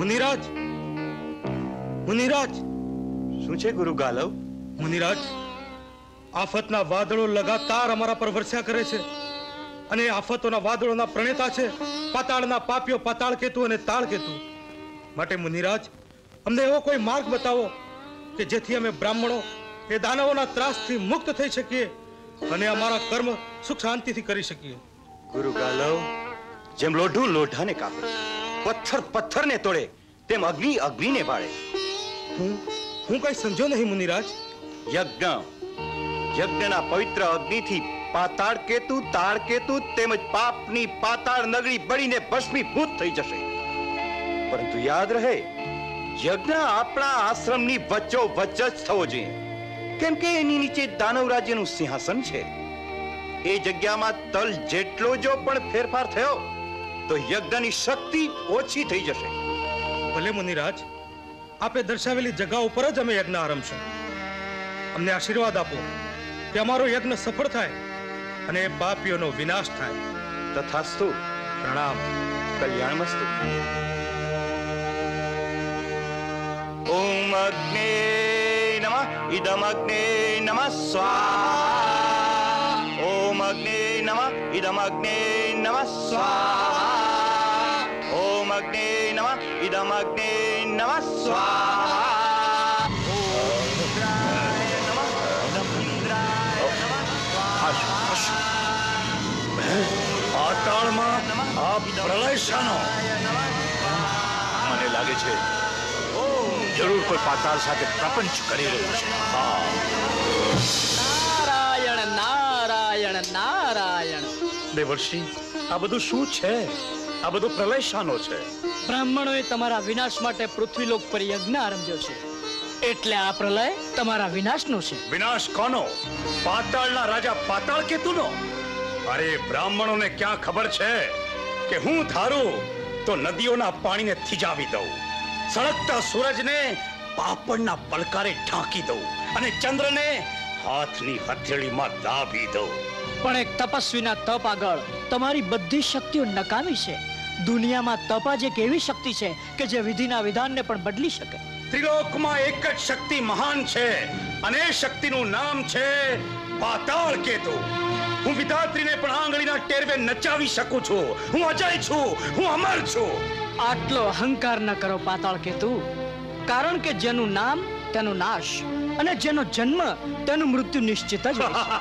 મુનિરાજ, મુનિરાજ, શું છે ગુરુ ગાલવ? મુનિરાજ, આફતના વાદળો લગાતાર અમારા પર વરસ્યા કરે છે અને આફતોના વાદળોના પ્રણેતા છે પાતાળના પાપીઓ પાતાળકેતુ અને તાળકેતુ. માટે મુનિરાજ, અમને એવો કોઈ માર્ગ બતાવો કે જેથી અમે બ્રાહ્મણો એ દાનવોના ત્રાસથી મુક્ત થઈ શકીએ અને અમારા કર્મ સુખ શાંતિથી કરી શકીએ. ગુરુ ગાલવ, જેમ લોઢું લોઢાને કાપે, પથ્થર પથ્થરને તોડે, તેમ અગ્નિ અગ્નિને બાળે. હું કઈ સમજો નહીં મુનિરાજ. યજ્ઞના પવિત્ર અગ્નિથી પાતાળ કેતુ, તાળ કેતુ તેમજ પાપની પાતાળ નગરી બળીને ભસ્મીભૂત થઈ જશે. પરંતુ યાદ રહે, યજ્ઞ આપણા આશ્રમની વચ્ચો વચ્ચ જ થવો જોઈએ, કેમ કે એની નીચે દાનવ રાજ્યનું સિંહાસન છે. એ જગ્યામાં તલ જેટલો જો પણ ફેરફાર થયો તો યજ્ઞની શક્તિ ઓછી થઈ જશે. ભલે મુનિરાજ, આપે દર્શાવેલી જગ્યા ઉપર જ અમે યજ્ઞ આરંભશું. અમને આશીર્વાદ આપો કે અમારો યજ્ઞ સફળ થાય અને પાપીઓનો વિનાશ થાય. તથાસ્તુ. પ્રણામ. કલ્યાણમસ્તુ. ઓમ અગ્ને નમઃ ઇદમ અગ્ને નમઃ સ્વાહા. ઓમ અગ્ને નમઃ ઇદમ અગ્ને નમઃ સ્વાહા. ઓમ અગ્ને નમઃ ઇદમ અગ્ને નમઃ સ્વાહા. ઓમ ઇન્દ્રાય નમઃ ઇદમ ઇન્દ્રાય નમઃ સ્વાહા. પાતાળમાં આ પ્રલય શાનો? મને લાગે છે જરૂર કોઈ પાતાળ સાથે પ્રપંચ કરી રહ્યું છે. નારાયણ નારાયણ નારાયણ. દેવર્ષિ, આ બધું શું છે? આ બધું પ્રલય શાનો છે? બ્રાહ્મણોએ તમારા વિનાશ માટે પૃથ્વીલોક પર યજ્ઞ આરંભ્યો છે, એટલે આ પ્રલય તમારા વિનાશનો છે. વિનાશ કોનો? પાતાળના રાજા પાતાળ કેતુનો? અરે બ્રાહ્મણોને ક્યાં ખબર છે કે હું ધારું તો નદીઓના પાણીને થીજાવી દઉં, સળગતા સૂરજને પાપડના પલકારે ઢાંકી દઉં અને ચંદ્રને હાથની હથેળીમાં દાબી દઉં. પણ એક તપસ્વીના તપ આગળ તમારી બધી શક્તિઓ નકામી છે. દુનિયામાં તપ જ એક એવી શક્તિ છે કે જે વિધિના વિધાનને પણ બદલી શકે. ત્રિલોકમાં એક જ શક્તિ મહાન છે અને એ શક્તિનું નામ છે પાતાળ કેતુ. હું વિધાત્રીને પણ આંગળીના ટેરવે નચાવી શકું છું. હું અજય છું, હું અમર છું. આટલો અહંકાર ન કરો પાતાળ કેતુ, કારણ કે જેનું નામ તેનો નાશ અને જેનો જન્મ તેનું મૃત્યુ નિશ્ચિત જ હોય છે.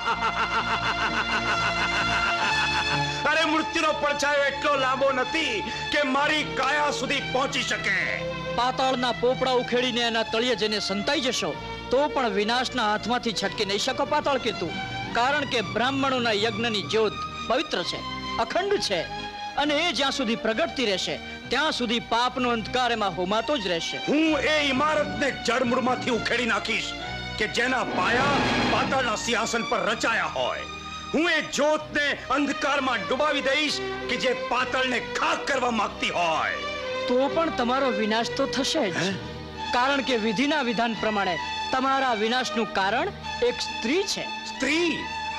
અરે મૃત્યુનો પડછાયો એટલો લાંબો નથી કે મારી કાયા સુધી પહોંચી શકે. પાતાળના પોપડા ઉખેડીને એના તળિયે જઈને સંતાઈ જશો તો પણ વિનાશના હાથમાંથી છટકી નહીં શકો પાતાળ કેતુ, કારણ કે બ્રાહ્મણોના યજ્ઞની જ્યોત પવિત્ર છે, અખંડ છે અને એ જ્યાં સુધી પ્રગટતી રહેશે ત્યાં સુધી પાપનો અંધકાર એમાં હોમાતો જ રહેશે. હું એ ઇમારતને જડમૂળમાંથી ઉખેડી નાખીશ કે જેના પાયા પાતાળના સિંહાસન પર રચાયા હોય. હું એ જ્યોતને અંધકારમાં ડુબાવી દઈશ કે જે પાતાળને ખાક કરવા માંગતી હોય. તો પણ તમારો વિનાશ તો થશે જ, કારણ કે વિધિના વિધાન પ્રમાણે તમારા વિનાશનું કારણ એક સ્ત્રી છે. સ્ત્રી?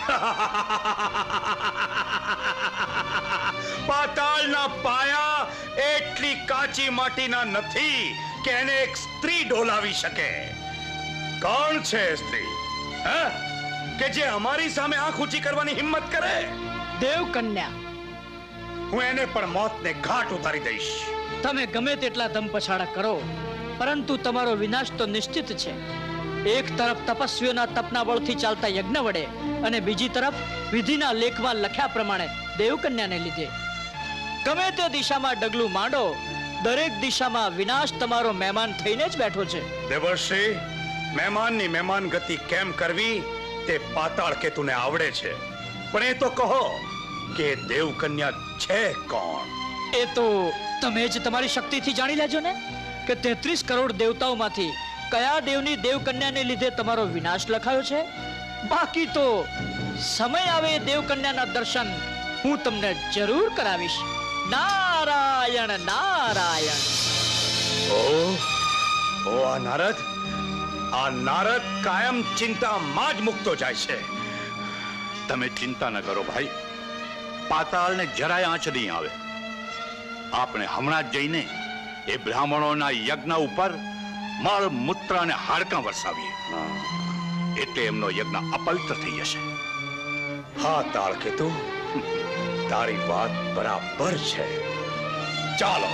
પાતાળના પાયા એટલી કાચી માટીના નથી કે એને એક સ્ત્રી ડોલાવી શકે. કોણ છે સ્ત્રી કે જે અમારી સામે આંખ ઊંચી કરવાની હિંમત કરે? દેવકન્યા. હું એને પણ મોતને ઘાટ ઉતારી દઈશ. તમે ગમે તેટલા ધમપછાડા કરો, પરંતુ તમારો વિનાશ તો નિશ્ચિત છે. એક તરફ તપસ્વીઓના તપના બળથી ચાલતા યજ્ઞ વડે અને બીજી તરફ વિધિના લેખમાં લખ્યા પ્રમાણે દેવકન્યાને લીધે. ગમે તે દિશામાં ડગલું માંડો, દરેક દિશામાં વિનાશ તમારો મહેમાન થઈને જ બેઠો છે. દેવર્ષિ, મહેમાનની મહેમાન ગતિ કેમ કરવી તે પાતાળ કેતુને આવડે છે, પણ એ તો કહો કે દેવકન્યા છે કોણ? એ તો તમે જ તમારી શક્તિથી જાણી લેજો ને કે 33 કરોડ દેવતાઓમાંથી કયા દેવની દેવકન્યાને લીધે તમારો વિનાશ લખાયો છે. બાકી તો સમય આવે દેવકન્યાના દર્શન હું તમને જરૂર કરાવીશ. નારાયણ નારાયણ. ઓ આ નારદ કાયમ ચિંતામાં જ મુકતો જાય છે. તમે ચિંતા ન કરો ભાઈ, પાતાળને જરાય આંચ નહીં આવે. આપણે હમણાં જ જઈને એ બ્રાહ્મણોના યજ્ઞ ઉપર મળ મૂત્ર અને હાડકાં વરસાવીએ એટલે એમનો યજ્ઞ અપવિત્ર થઈ જશે. હા તાળકેતુ, તારી વાત બરાબર છે. ચાલો.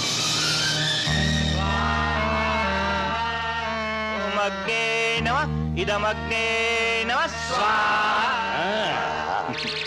અગ્ને નમઃ ઇદમ અગ્ને નમઃ સ્વાહા.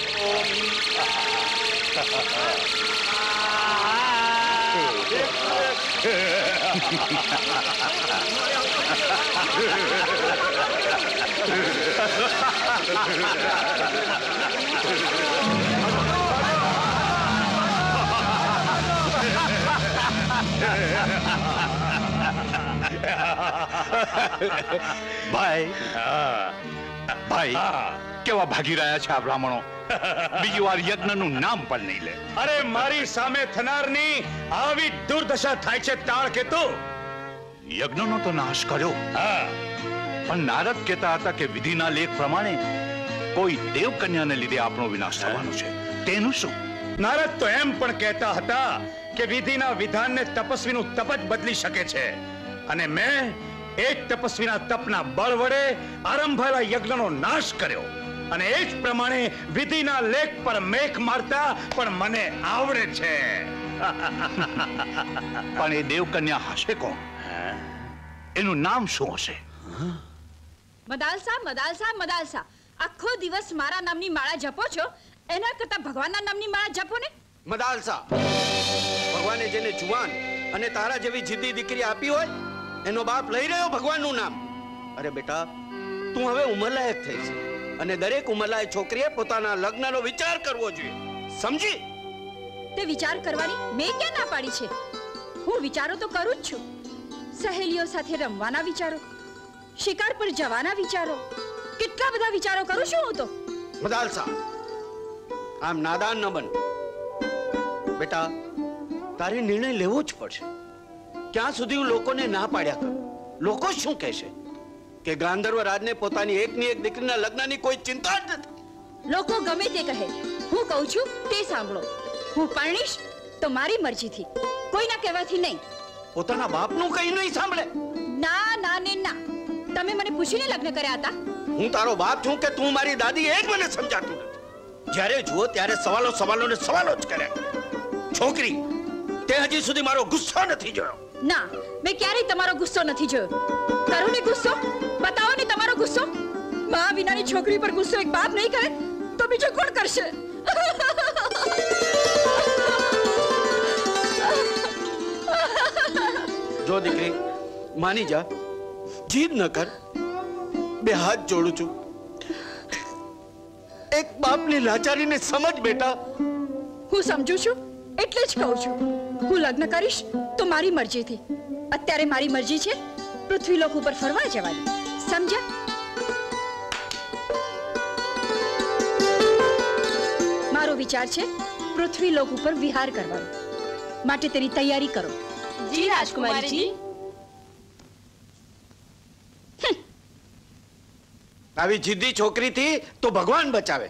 ભાઈ ભાઈ કેવા ભાગી રહ્યા છે આ બ્રાહ્મણો. બીજી વાર યજ્ઞનું નામ પણ નહીં લે. અરે મારી સામે થનારની આવી દુર્દશા થાય છે તાળકેતુ. યજ્ઞનો તો નાશ કર્યો, પણ નારદ કહેતા હતા કે વિધિના લેખ પ્રમાણે કોઈ દેવ કન્યાને લીધે આપણો વિનાશ થવાનો છે. તેનું શું? નારદ તો એમ પણ કહેતા હતા કે વિધિના વિધાનને તપસ્વીનું તપ જ બદલી શકે છે, અને મેં એ જ તપસ્વીના તપના બળ વડે આરંભાયેલા યજ્ઞનો નાશ કર્યો, અને એ જ પ્રમાણે વિધિના લેખ પર મેખ મારતા પણ મને આવડે છે. પણ એ દેવ કન્યા હશે કોણ? એનું નામ શું હશે? મદાલસા મદાલસા મદાલસા, આખો દિવસ મારા નામની માળા જપો છો, એના કરતા ભગવાનના નામની માળા જપો ને. મદાલસા, ભગવાને જેને જુવાન અને તારા જેવી જિદ્દી દીકરી આપી હોય એનો બાપ લઈ રહ્યો ભગવાનનું નામ. અરે બેટા, તું હવે ઉંમરલાયક થઈ છે અને દરેક ઉંમરલાયક છોકરીએ પોતાના લગ્નનો વિચાર કરવો જોઈએ, સમજી? તે વિચાર કરવાની મેં ક્યાં ના પાડી છે? હું વિચારો તો કરું જ છું. સહેલીઓ સાથે રમવાના વિચારો, શિકાર પર જવાના વિચારો, કેટલા બધા વિચારો કરું છું હું તો. મદાલસા, આમ નાદાન ન બન બેટા. તારે નિર્ણય લેવો જ પડશે. ક્યાં સુધી હું લોકોને ના પાડ્યા કરું? લોકો શું કહેશે કે ગાંધર્વ રાજને પોતાની એકની એક દીકરીના લગ્નની કોઈ ચિંતા જ નથી. લોકો ગમે તે કહે, હું કહું છું તે સાંભળો. હું પરણીશ તો મારી મરજીથી, કોઈના કહેવાથી નહીં. પોતાના બાપનું કઈ નહીં સાંભળે? ના ના ને ના. તમે મને પૂછીને લગ્ન કર્યા હતા? હું તારો બાપ છું કે તું મારી દાદી, એ જ મને સમજાતું નથી. જ્યારે જુઓ ત્યારે સવાલો ને સવાલો જ કર્યા કરે. છોકરી, તે હજી સુધી મારો ગુસ્સો નથી જોયો. ના, મેં ક્યારેય તમારો ગુસ્સો નથી જોયો. કરો ને ગુસ્સો, બતાવો ને તમારો ગુસ્સો. મા વિનાની છોકરી પર ગુસ્સો એક બાપ નહીં કરે તો બીજો કોણ કરશે? જો દીકરી, માની જા, જીદ ન કર. બે હાથ જોડું છું. એક બાપની લાચારીને સમજ બેટા. હું સમજુ છું એટલે જ કહું છું. હું લગ્ન કરીશ તો મારી મરજીથી. અત્યારે મારી મરજી છે પૃથ્વીલોક ઉપર ફરવા જવાની, સમજ્યા? મારો વિચાર છે પૃથ્વીલોક ઉપર વિહાર કરવાનો, માટે તેની તૈયારી કરો. જી રાજકુમારીજી. આવી જિદ્દી છોકરીથી તો ભગવાન બચાવે.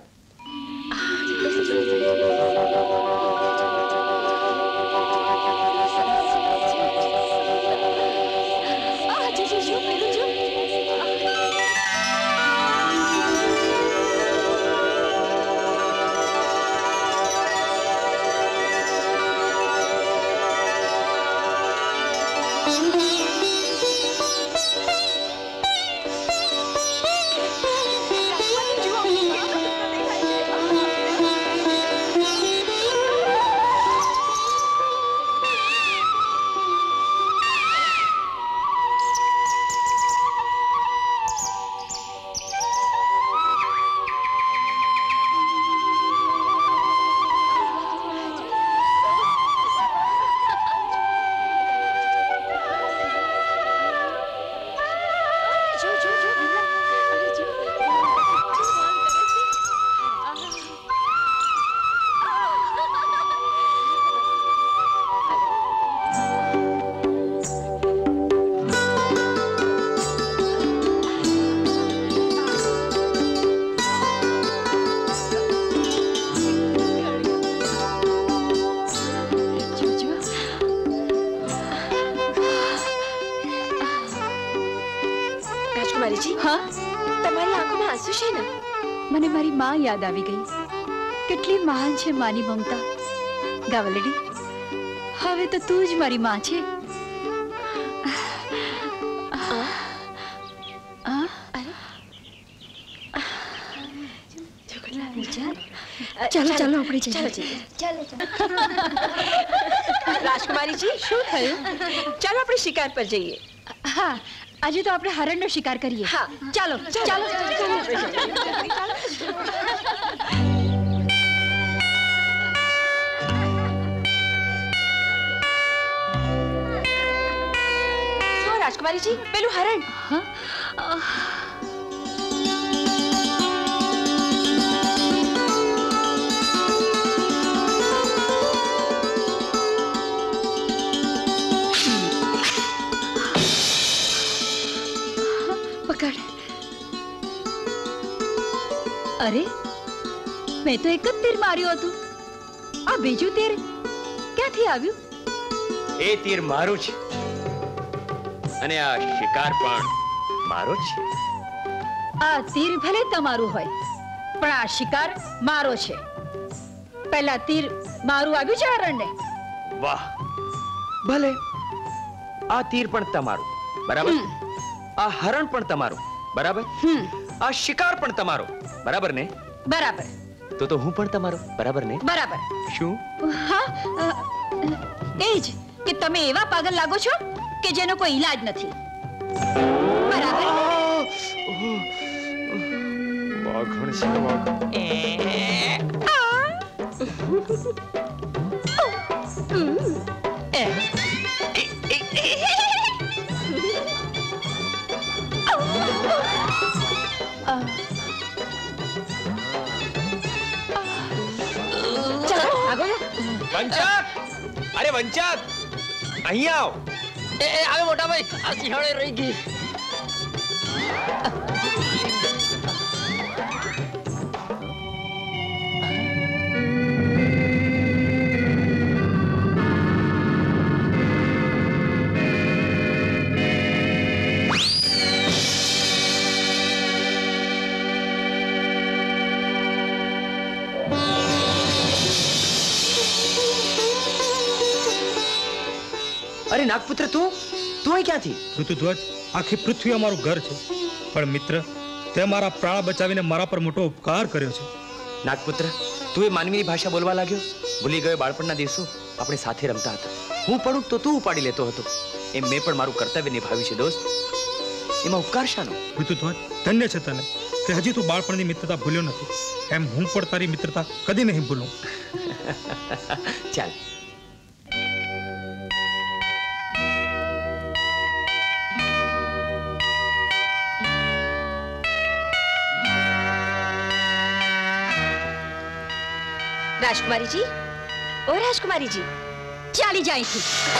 મને મારી માં યાદ આવી ગઈ. કેટલી મહાન છે માની મમતા. ગાવલડી, હવે તો તું જ મારી માં છે. ચાલો ચાલો આપણે જઈએ. રાજકુમારી જી, શું થયું? ચાલો આપણે શિકાર પર જઈએ. હા, આજે તો આપણે હરણનો શિકાર કરીએ. હા, ચાલો ચાલો શું રાજકુમારી જી, પેલું હરણ. પકડ. અરે, મેં તો એક જ તીર માર્યું હતું. આ બીજું તીર ક્યાંથી આવ્યું? એ તીર મારું છે અને આ શિકાર પણ મારો જ છે. આ તીર ભલે તમારું હોય, પણ આ શિકાર મારો છે. પહેલા તીર મારું આવ્યું છે હરણને. વાહ, ભલે આ તીર પણ તમારું, બરાબર. આ હરણ પણ તમારું, બરાબર. આ શિકાર પણ તમારો, બરાબર ને? બરાબર. તો હું પણ તમારો, બરાબર ને? બરાબર. શું? હા, એ જ કે તમે એવા પાગલ લાગો છો કે જેનો કોઈ ઈલાજ નથી. બરાબર. વાઘણ છે વાઘણ. વંચક, અરે વંચક, અહીંયા આવ. આવે મોટા ભાઈ, આ સિંહણે રહી ગઈ. અરે નાગપુત્ર, તું અહીં ક્યાંથી? ઋતુધ્વજ, આખી પૃથ્વી અમારું ઘર છે, પણ મિત્ર, તે મારા પ્રાણ બચાવીને મારા પર મોટો ઉપકાર કર્યો છે. નાગપુત્ર, તું એ માનવીની ભાષા બોલવા લાગ્યો. ભૂલી ગયો બાળપણના દિવસો આપણે સાથે રમતા હતા. હું પડું તો તું ઉપાડી લેતો હતો. એમ મેં પણ મારું કર્તવ્ય નિભાવ્યું છે દોસ્ત. એમાં ઉપકાર શાનો? ઋતુધ્વજ, ધન્ય છે તને કે હજી તું બાળપણની મિત્રતા ભૂલ્યો નથી. એમ હું પણ તારી મિત્રતા કદી નહીં ભૂલું. ચાલ. રાજકુમારી જી, ઓ રાજકુમારી જી, ચાલી જાય છે.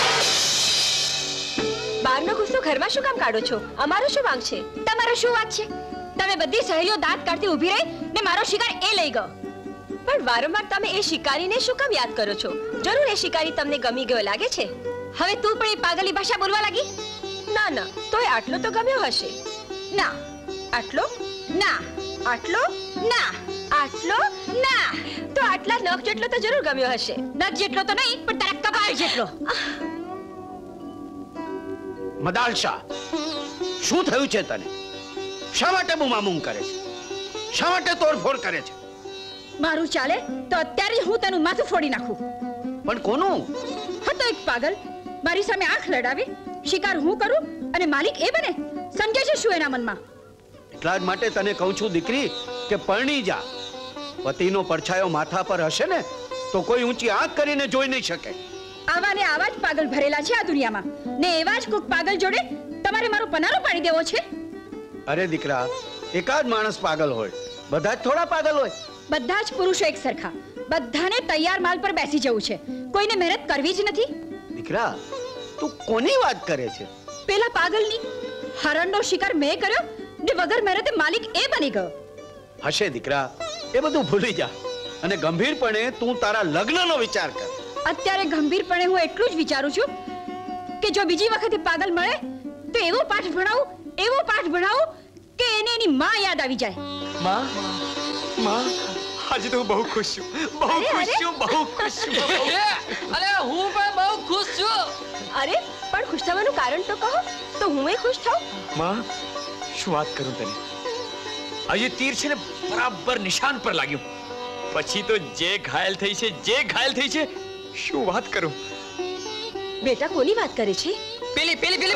બહારનો ગુસ્સો ઘરમાં શું કામ કાઢો છો? અમારો શું વાંક છે? તમારો શું વાત છે? તમે બધી સહેલીઓ દાંત કાઢતી ઊભી રહી ને મારો શિકાર એ લઈ ગયો. પણ વારંવાર તમે એ શિકારીને શું કામ યાદ કરો છો? જરૂર એ શિકારી તમને ગમી ગયો લાગે છે. હવે તું પણ એ પાગલી ભાષા બોલવા લાગી? ના ના, તોય આટલો તો ગમ્યો હશે. ના. આટલો ના. આટલો ના. આટલો ના, તો આટલા નખ જેટલો તો જરૂર ગમ્યો હશે. નખ જેટલો તો નહીં, પણ તારા કપાળ જેટલો. મદાલશા, શું થયું છે તને? શા માટે બૂમાબૂમ કરે છે? શા માટે તોડફોડ કરે છે? મારું ચાલે તો અત્યારે હું તેનું માથું ફોડી નાખું. પણ કોનું? હતો એક પાગલ, મારી સામે આંખ લડાવે, શિકાર હું કરું અને માલિક એ બને. સમજે છે શું એના મનમાં? એટલા જ માટે તને કહું છું દીકરી કે પરણી જા. પતિનો પડછાયો માથા પર હશે ને તો કોઈ ઊંચી આંખ કરીને જોઈ નહીં શકે. આવા ને આવા જ પાગલ ભરેલા છે આ દુનિયામાં, ને એવા જ કોક પાગલ જોડે તમારે મારો પનારો પાડી દેવો છે? અરે દીકરા, એકાદ માણસ પાગલ હોય, બધા જ થોડા પાગલ હોય. બધા જ પુરુષો એક સરખા, બધાને તૈયાર માલ પર બેસી જવું છે, કોઈને મહેનત કરવી જ નથી. દીકરા, તું કોની વાત કરે છે? પેલા પાગલની. હરણનો શિકાર મેં કર્યો ને વગર મહેનતે માલિક એ બની ગયો. હશે દીકરા, એ બધું ભૂલી જા અને ગંભીરપણે તું તારા લગ્નનો વિચાર કર. અત્યારે ગંભીરપણે હું એટલું જ વિચારું છું કે જો બીજી વખતે પાગલ મળે તો એવો પાઠ ભણાવું કે એને એની માં યાદ આવી જાય. માં? માં આજે તો હું બહુ ખુશ છું, બહુ ખુશ છું, બહુ ખુશ છું. અરે હું પણ બહુ ખુશ છું. અરે પણ ખુશ થવાનું કારણ તો કહો, તો હું એ ખુશ થાઉં. માં શું વાત કરું તને, આજે તીર છે ને બરાબર નિશાન પર લાગ્યું. પછી તો જે ઘાયલ થઈ છે, શું વાત કરું. બેટા કોની વાત કરે છે? પેલી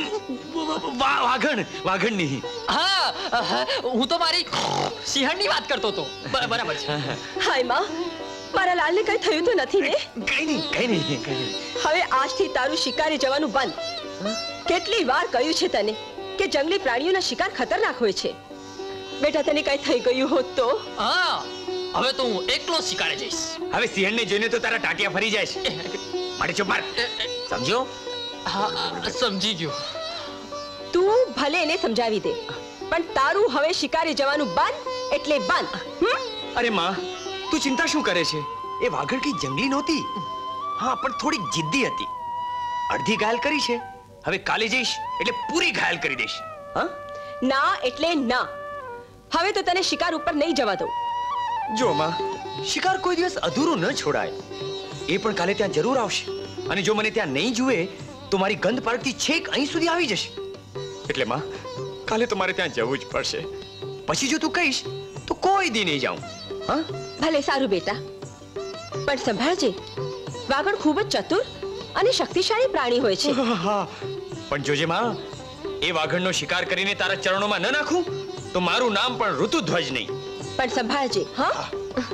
વાઘણની. હા હું તો મારી સિંહણની વાત કરતો હતો. બરાબર છે. હાય માં, મારા લાલને કઈ થયું તો નથી ને? કઈ નહીં. હવે આજથી તારું શિકારે જવાનું બંધ. કેટલી વાર કહ્યું છે તને કે જંગલી પ્રાણીઓના શિકાર ખતરનાક હોય છે. બેટા તને કઈ થઈ ગયું હોત તો? હા હવે તો હું એકલો શિકારે જઈશ. હવે સિંહણને જોઈને તો તારા ટાટિયા ફરી જાય છે. મારે ચૂપ માર. સમજો? હા સમજી ગયો. તું ભલે એને સમજાવી દે, પણ તારું હવે શિકારે જવાનું બંધ એટલે બંધ. અરે માં, તું ચિંતા શું કરે છે? એ વાઘણ કઈ જંગલી નહોતી. હા પણ થોડી જિદ્દી હતી. અડધી ઘાયલ કરી છે. હવે કાલે જઈશ એટલે પૂરી ઘાયલ કરી દઈશ. હા ના એટલે ના. હવે તો તને શિકાર ઉપર નહીં જવા દઉં. જો માં, શિકાર કોઈ દિવસ અધૂરું ન છોડાય. એ પણ કાલે ત્યાં જરૂર આવશે. અને જો મને ત્યાં નહીં જુએ તો મારી ગંધ પારખતી છેક અહીં સુધી આવી જશે. એટલે માં, કાલે તો મારે ત્યાં જવું જ પડશે. પછી જો તું કહીશ તો કોઈ દી નહીં જાઉં. હા ભલે સારું બેટા, પણ સંભાળજે, વાઘણ ખૂબ જ ચતુર અને શક્તિશાળી પ્રાણી હોય છે. પણ જોજે માં, એ વાઘણનો શિકાર કરીને તારા ચરણોમાં ન નાખું તો મારું નામ પણ ઋતુધ્વજ નહીં. પણ સંભાળજે. હા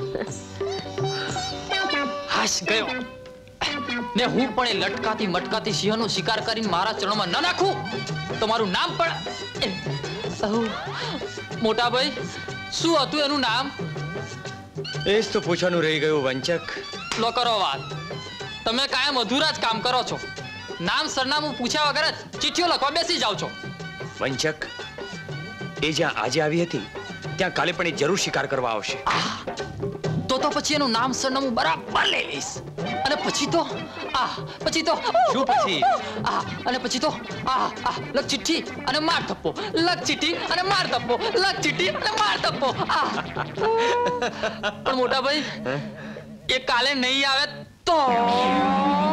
હાશ ગયો ને હું પણ એ લટકાતી મટકાતી સિંહનો શિકાર કરીને મારા ચરણોમાં ન નાખું તો મારું નામ પણ મોટા ભાઈ શું હતું એનું નામ? એ જ તો પૂછવાનું રહી ગયું વંચક. લો કરો વાત. તમે કાયમ અધૂરા જ કામ કરો છો. નામ સરનામું પૂછ્યા વગર જ ચિઠ્ઠીઓ લખવા બેસી જાવ છો. વંચક, એ જ્યાં આજે આવી હતી ત્યાં કાલે પણ એ જરૂર શિકાર કરવા આવશે. તો પછી એનું નામ સરનામું બરાબર લઈ લઈશ. અને પછી તો શું પછી? અને પછી તો લખ ચિઠ્ઠી અને માર થપ્પો, લખ ચિઠ્ઠી અને માર થપ્પો, લખ ચિઠ્ઠી અને માર થપ્પો. પણ મોટા ભાઈ એ કાલે નહીં આવે તો